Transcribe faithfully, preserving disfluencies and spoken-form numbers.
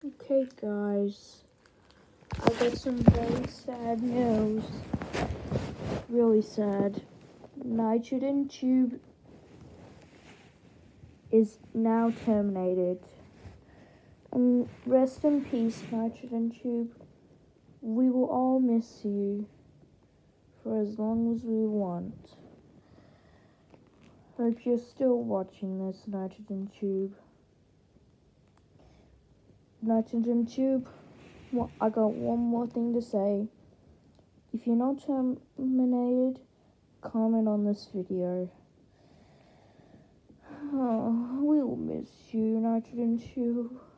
Okay, guys, I got some very sad news. Really sad. Nitrogen tube is now terminated. And rest in peace, nitrogen tube. We will all miss you for as long as we want. Hope you're still watching this, nitrogen tube. Nitrogen tube, well, I got one more thing to say. If you're not terminated, comment on this video. Oh, we will miss you, nitrogen tube.